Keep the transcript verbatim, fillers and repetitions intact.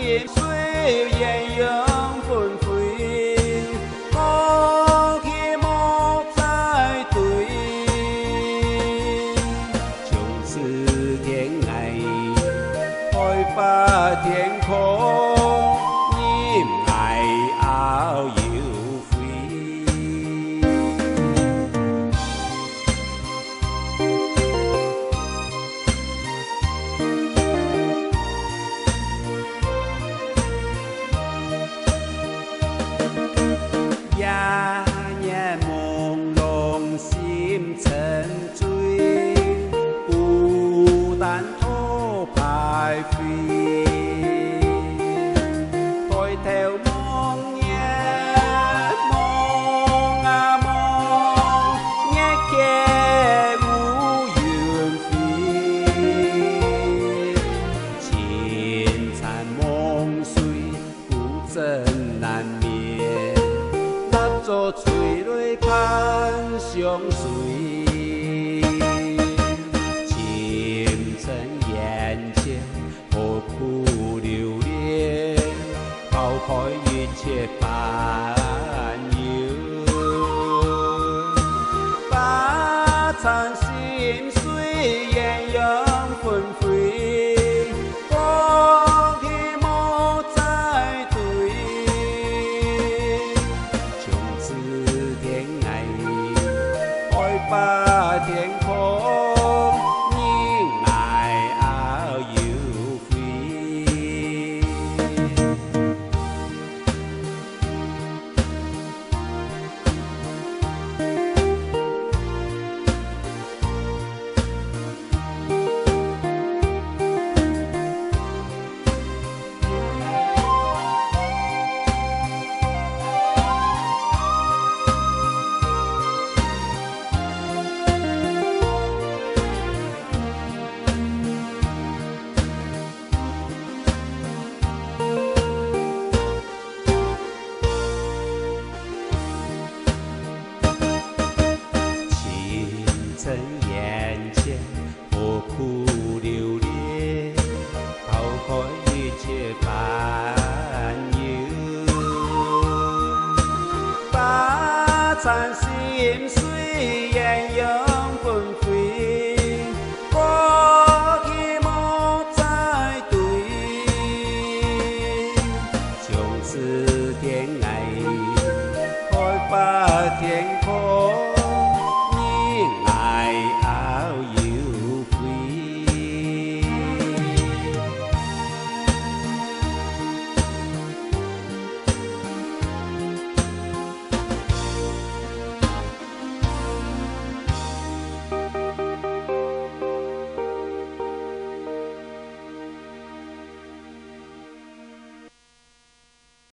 心水艳阳纷飞，歌起莫再对，从此天涯，海拔天空，任爱遨游飞。夜夜朦胧心沉醉，孤单途徘徊。抬頭望夜望啊望，一夜無緣飛。千殘夢碎，孤枕難眠。蠟燭吹淚盼相隨，前塵眼前何苦留戀？拋開一切煩憂，把殘心碎豔陽紛飛，歌起莫再對。從此天涯，海拔天空，任愛遨遊飛。尘眼前何苦留戀？拋開一切煩憂，把殘心碎豔陽紛飛，歌起莫再對。從此天涯，海拔天空。